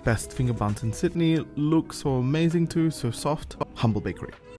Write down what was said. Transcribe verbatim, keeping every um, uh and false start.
Best finger buns in Sydney, look so amazing too, so soft. Humble Bakery.